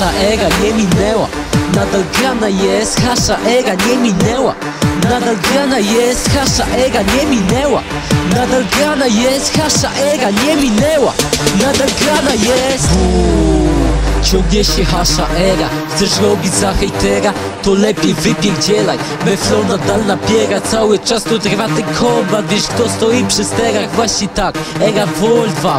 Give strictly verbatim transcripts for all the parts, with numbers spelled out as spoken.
Hasza era nie minęła, nadal grana jest. Hasza era nie minęła, nadal grana jest. Hasza era nie minęła, nadal grana jest. Hasza era nie minęła, nadal grana jest. Ciągnie się hasza era. Chcesz robić za hejtera, to lepiej wypierdzielaj. Me flow nadal nabiera, cały czas tu trwa ten kombat. Wiesz kto stoi przy sterach? Właśnie tak, era Voltwa.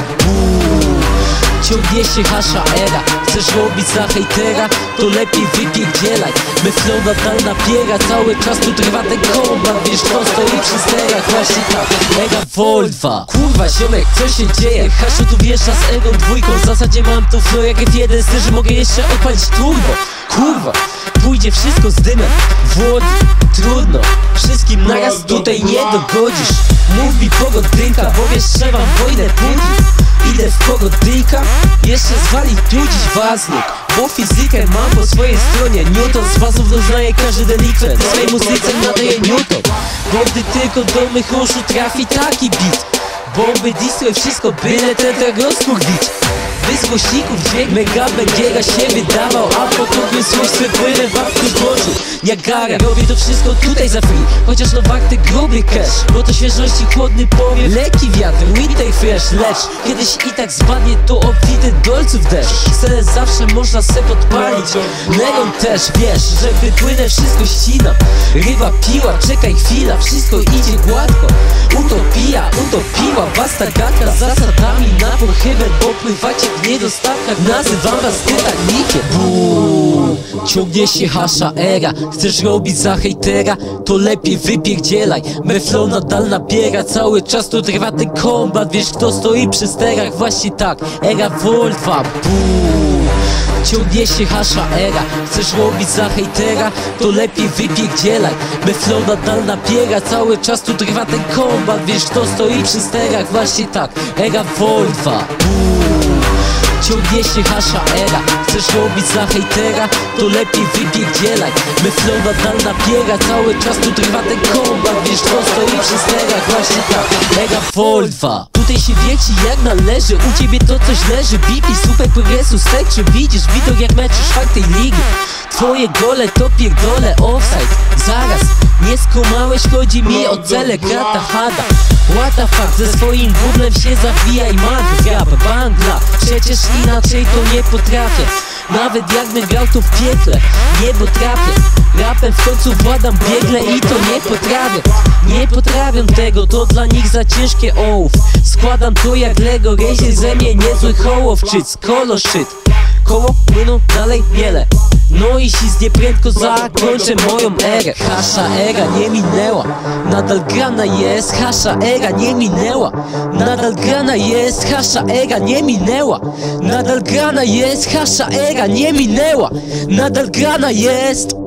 Ciągnie się hasza era. Chcesz robić za hejtera, to lepiej wypierdzielaj. Me flow nadal nabiera, cały czas tu trwa ten kombat. Wiesz kto stoi przy sterach? Właśnie tak, era Voltwa. Kurwa ziomek, co się dzieje? Haszu tu wjeżdża z erą dwójką. W zasadzie mam tu flow jak F jeden, z tym, że mogę jeszcze odpalić turbo. Kurwa, pójdzie wszystko z dymem. Włody, trudno, wszystkim naraz tutaj nie dogodzisz. Mów mi pogodynka, bo wiesz, trzeba wojnę budzić. Idę w pogodynka, jeszcze zwali tu dziś waznuk, bo fizykę mam po swojej stronie. Newton z wazów doznaje każdy delikwent. Swojej muzyce nadaje Newton, bo gdy tylko do mych uszu trafi taki beat, bomby, disy, wszystko byle ten tak rozkurwić. Bez głośników dźwięk mega bęgiera się wydawał, a potem wysłuch swe płynę w apku zboczu. Niagara, robię to wszystko tutaj za free, chociaż no warty gruby cash, bo to świeżości chłodny powiew, lekki wiatr, winter fresh. Lecz kiedyś i tak spadnie to obfity dolców deszcz. Scenę zawsze można se podpalić, Neon też, wiesz, że wypłynę wszystko ścinam. Ryba piła, czekaj chwila, wszystko idzie gładko. Utopia, utopiła was ta gadka z zasadami na pochybę, bo pływacie w niedostatkach. Nazywam was Titanikiem. Buuu, ciągnie się hasza era. Chcesz robić za hejtera, to lepiej wypierdzielaj. Me flow nadal nabiera, cały czas tu trwa ten kombat. Wiesz kto stoi przy sterach? Właśnie tak, era Voltwa. Buuu, ciągnie się hasza era. Chcesz robić za hejtera, to lepiej wypierdzielaj. Me flow nadal nabiera, cały czas tu trwa ten kombat. Wiesz kto stoi przy sterach? Właśnie tak, era Voltwa. Ciągnie się hasza era. Chcesz robić za hejtera, to lepiej wypierdzielaj. Me flow nadal nabiera, cały czas tu trwa ten kombat. Wiesz kto stoi przy sterach? Właśnie tak, era Voltwa. Tutaj się wieci jak należy, u ciebie to coś leży. B P, super progresu, stek, czy widzisz widok jak meczy czwartej ligi? Twoje gole to pierdolę offside. Zaraz, nie skumałeś, chodzi mi o cele krata hada. What the fuck, ze swoim bublem się zawijaj mag. Rap, bangla, przecież inaczej to nie potrafię. Nawet jakbym grał to w piekle, nie potrafię. Rapem w końcu władam biegle i to nie potrafię. Nie potrafią tego, to dla nich za ciężkie ołów. Składam to jak Lego, rejsie ze mnie niezły hołowczyc. Kolo shit, koło płyną dalej miele. No i śliznie prędko zakończę moją erę. Hasza era nie minęła, nadal grana jest. Hasza era nie minęła, nadal grana jest. Hasza era nie minęła, nadal grana jest. Hasza era nie minęła, nadal grana jest.